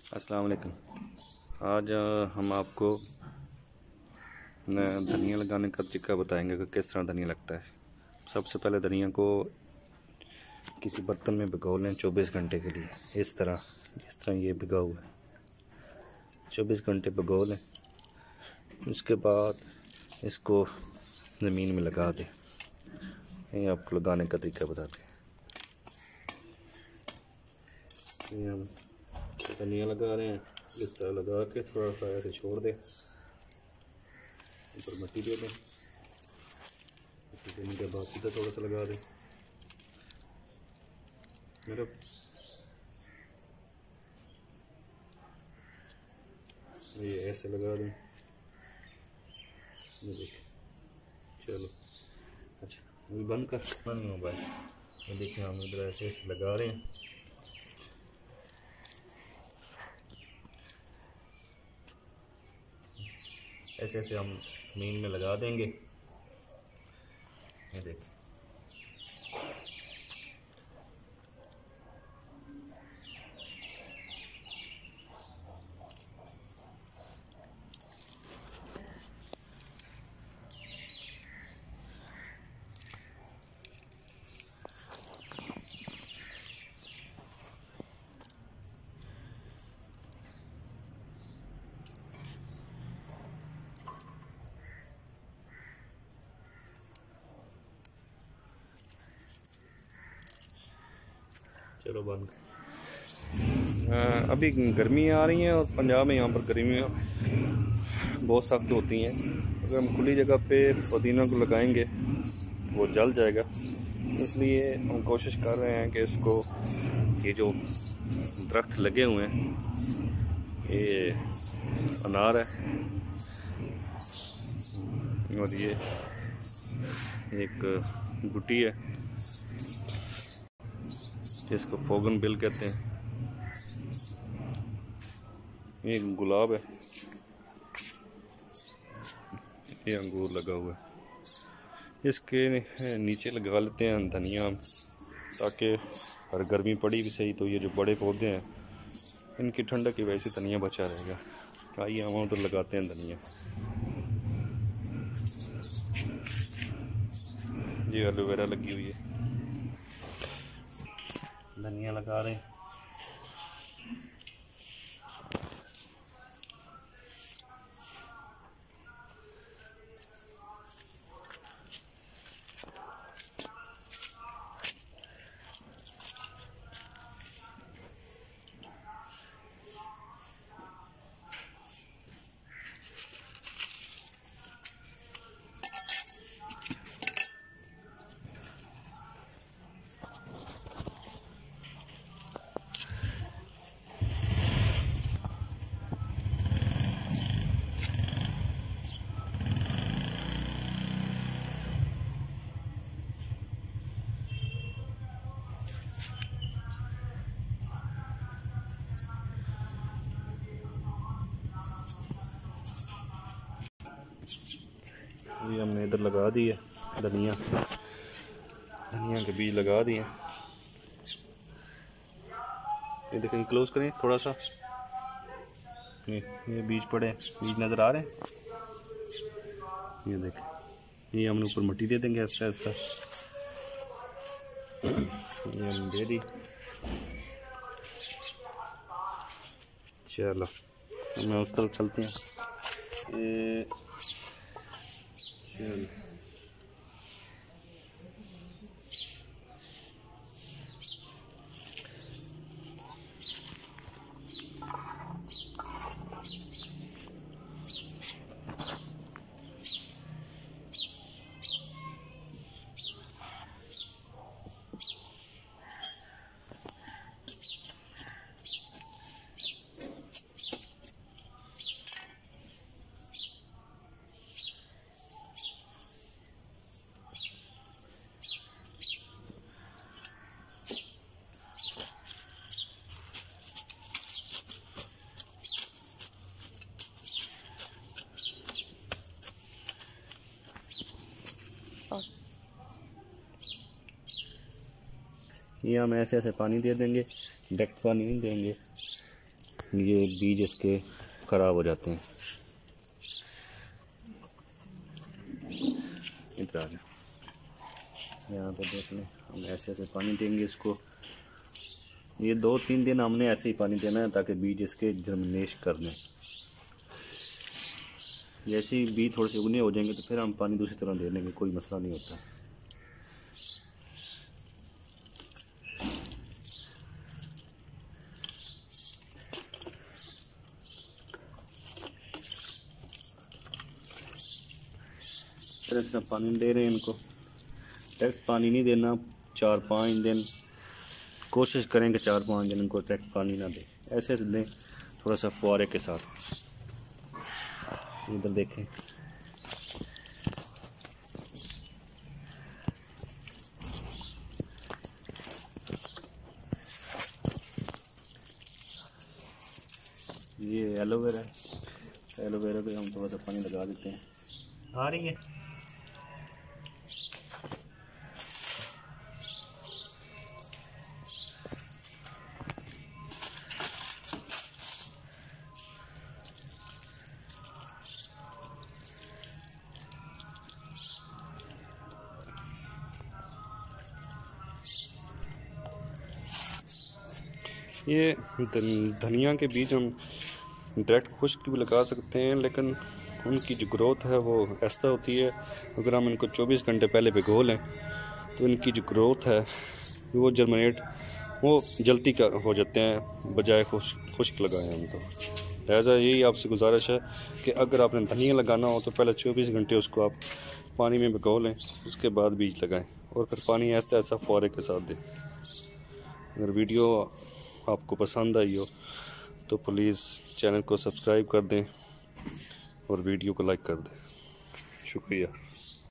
अस्सलाम वालेकुम। आज हम आपको धनिया लगाने का तरीका बताएंगे कि किस तरह धनिया लगता है। सबसे पहले धनिया को किसी बर्तन में भिगो लें 24 घंटे के लिए। इस तरह ये भिगा हुआ है, 24 घंटे भिगो लें। उसके बाद इसको ज़मीन में लगा दें। ये आपको लगाने का तरीका बताते हैं। ये हम धनिया लगा रहे हैं, इस तरह लगा के थोड़ा सा ऐसे छोड़ दें, ऊपर मिट्टी दे दें। मिट्टी देने के बाद सीधा थोड़ा सा लगा दें। ये ऐसे लगा दें। ये देखिए, चलो अच्छा अभी बंद कर नहीं मोबाइल। ये देखिए हम इधर ऐसे ऐसे लगा रहे हैं। ऐसे ऐसे हम ज़मीन में लगा देंगे। ये देखिए, चलो बंद। अभी गर्मी आ रही है और पंजाब में यहाँ पर गर्मियाँ बहुत सख्त होती हैं। अगर हम खुली जगह पे पुदीना को लगाएंगे तो वो जल जाएगा। इसलिए हम कोशिश कर रहे हैं कि इसको, ये जो दरख्त लगे हुए हैं, ये अनार है और ये एक गुटी है जिसको फोगन बिल कहते हैं। ये गुलाब है, ये अंगूर लगा हुआ है। इसके नीचे लगा लेते हैं धनिया, ताकि हर गर्मी पड़ी भी सही तो ये जो बड़े पौधे हैं इनकी ठंडक की वजह से धनिया बचा रहेगा। आइए हम उधर लगाते हैं धनिया। ये एलोवेरा लगी हुई है, धनिया लगा रहे हैं। ये हमने इधर लगा दी है धनिया के बीज लगा दिए। ये देखें, क्लोज करें थोड़ा सा। ये बीज पड़े, बीज नज़र आ रहे हैं। ये देखें, ये हमने ऊपर मिट्टी दे देंगे आहिस्ता आहिस्ता। ये हमने दे दी। चलो मैं उस तरफ चलते हैं। ये चलो ये हम ऐसे ऐसे पानी दे देंगे, डायरेक्ट पानी नहीं देंगे। ये बीज इसके ख़राब हो जाते हैं। इधर आ जाए, यहाँ पे देख लें, हम ऐसे ऐसे पानी देंगे इसको। ये 2-3 दिन हमने ऐसे ही पानी देना है ताकि बीज इसके जर्मिनेश कर लें। जैसे ही बीज थोड़े से उगने हो जाएंगे तो फिर हम पानी दूसरी तरह दे देंगे, कोई मसला नहीं होता। इस तरह पानी दे रहे हैं इनको, डायरेक्ट पानी नहीं देना। 4-5 दिन कोशिश करें कि 4-5 दिन इनको डायरेक्ट पानी ना दें, ऐसे ऐसे दें थोड़ा सा फुहारे के साथ। इधर देखें, ये एलोवेरा है, एलोवेरा पे हम थोड़ा सा पानी लगा देते हैं। आ रही है, ये धनिया के बीज हम डायरेक्ट खुश्क भी लगा सकते हैं, लेकिन उनकी जो ग्रोथ है वो ऐसा होती है, अगर हम इनको 24 घंटे पहले भिगो लें तो इनकी जो ग्रोथ है वो जर्मिनेट वो जल्दी का हो जाते हैं, बजाय खुश्क लगाएं हम। तो लिहाजा यही आपसे गुजारिश है कि अगर आपने धनिया लगाना हो तो पहले 24 घंटे उसको आप पानी में भिगो लें, उसके बाद बीज लगाएं और फिर पानी ऐसा ऐसा फुहारे के साथ दें। अगर वीडियो आपको पसंद आई हो तो प्लीज़ चैनल को सब्सक्राइब कर दें और वीडियो को लाइक कर दें। शुक्रिया।